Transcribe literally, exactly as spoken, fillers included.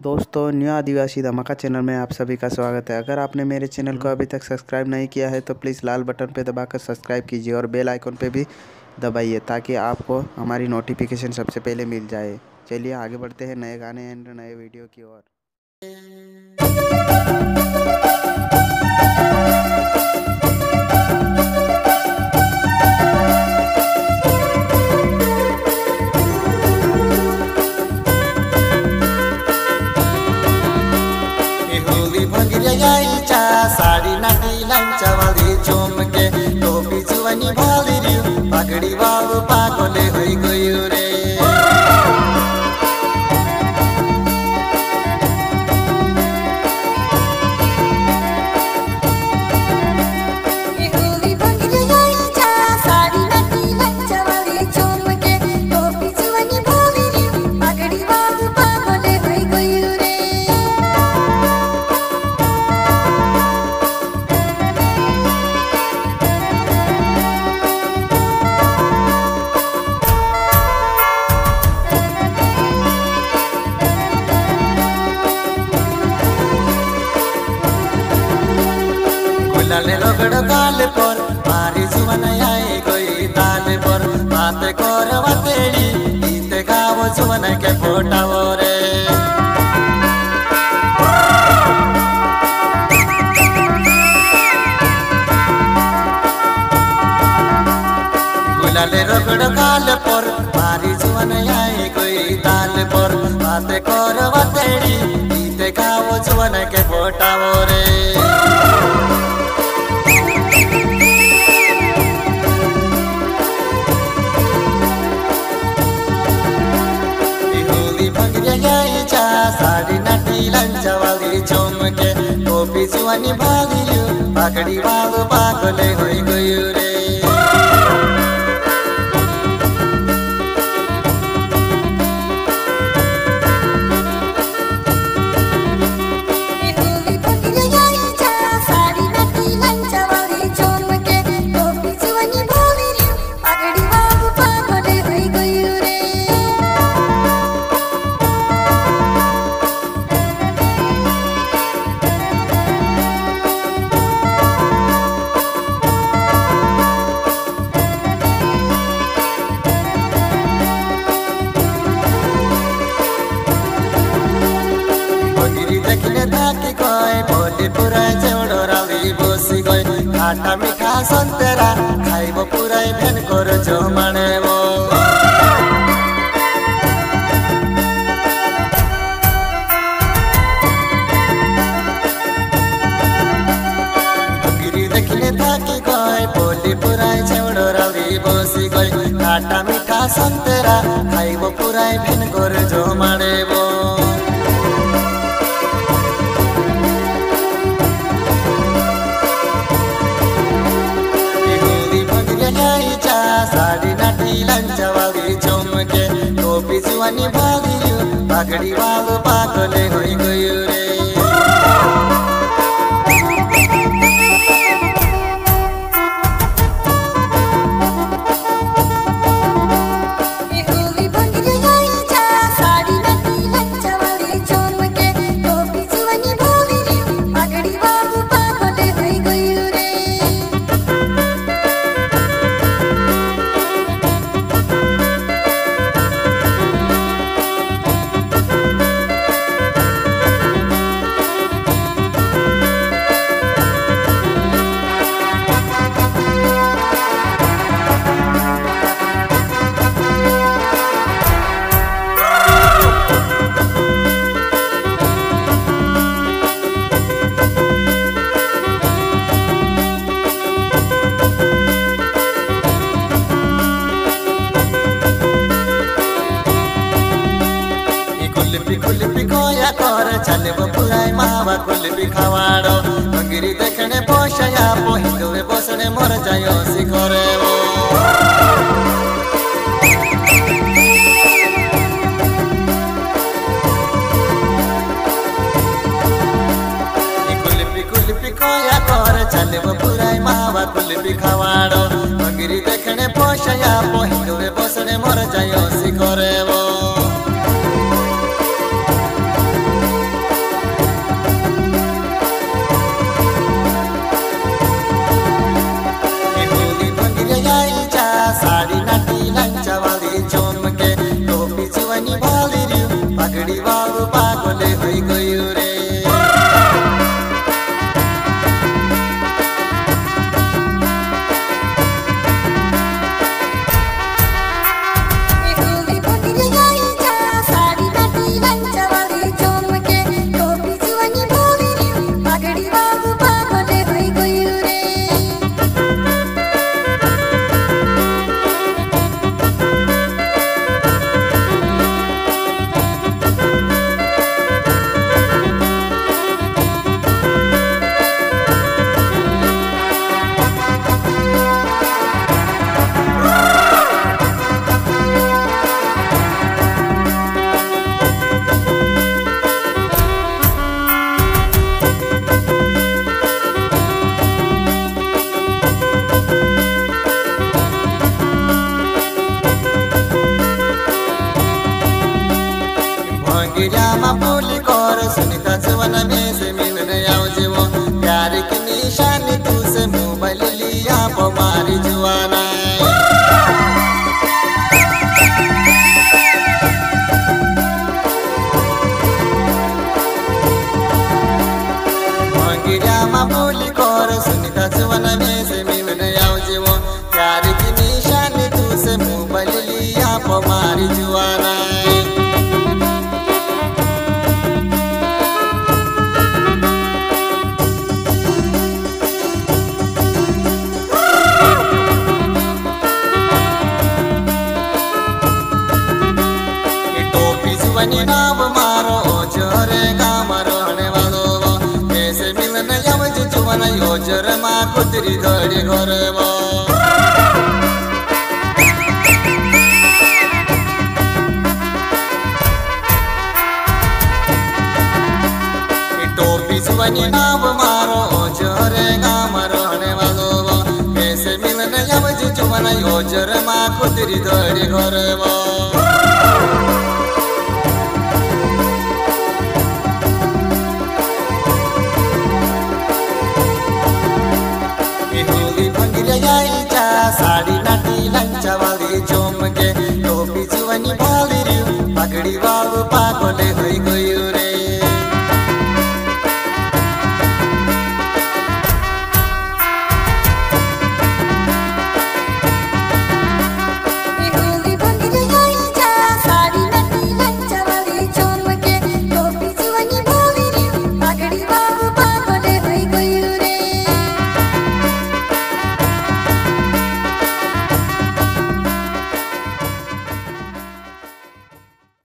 दोस्तों, न्यू आदिवासी धमाका चैनल में आप सभी का स्वागत है। अगर आपने मेरे चैनल को अभी तक सब्सक्राइब नहीं किया है तो प्लीज़ लाल बटन पे दबाकर सब्सक्राइब कीजिए और बेल आइकन पे भी दबाइए ताकि आपको हमारी नोटिफिकेशन सबसे पहले मिल जाए। चलिए आगे बढ़ते हैं नए गाने एंड नए वीडियो की ओर। साड़ी नाटी लंचा वाली चुमके टोपी जुवनी भाली रियो पगड़ी वालू पागले होई गयो रे। लाले रगड़ गाल पर मारी जुवन आए कोई ताल पर बात कर बतेड़ी गीत गावो जुवन के फोटावो रे। गुलाले रगड़ गाल पर मारी जुवन आए कोई ताल पर बात कर बतेड़ी गीत गावो जुवन के फोटावो रे। साड़ी नाटी लंचा वाली चुमके टोपी जुवनी भाली रियो पगड़ी वालू पागले होई गयो रे। खाटा मीठा संतरा खाइब पुराई भेन कर जो मानेबो। गिरी देखले थाकी गए बोली पुराई छेउड़ो राउरी बसी गए खाटा मीठा संतरा खाइब पुराई भेन कर जो मानेबो। साड़ी नाटी लंचा वाली चुमके टोपी जुवनी भाली रियो पगड़ी वालू पागले होई गयो रे। कुल्फी कोया कर चले पुराई मावा कुल्फी खवाड़ो अंगिरी देखने पोषया पोहिंदुए बसने मर जायो सिखरे वो। कुल्फी कुल्फी कोया कर चले पुराई मावा कुल्फी खवाड़ो अंगिरी देखने पोषया पोहिंदुए बसने मर जायो सिखरे वो। पगड़ी वालू पागले होई गयो रे। गिरामा बोली कर सुनीता जवाना में से मिलने आओ जीवो प्यार की निशानी तू से मोबाइल लिया हमारी जुआना। गिरामा बोली कर सुनीता जवाना में से मिलने आओ जीवो प्यार की निशानी तू से मोबाइल लिया हमारी जुआना। नाम मारो जोरे गाम रहने वालो कैसे मिलने जाव जुवन यो जर माँ कुतरी घड़ी घर वो टोपी जुवनी नाम मारो जोरे गाम रहने वालो कैसे मिलने जाव जुवन यो जर माँ कुतरी घड़ी घर वो। साड़ी नाटी लंचा वाली चोम के टोपी जुवनी भाली पगड़ी वालू पागले होई गयो।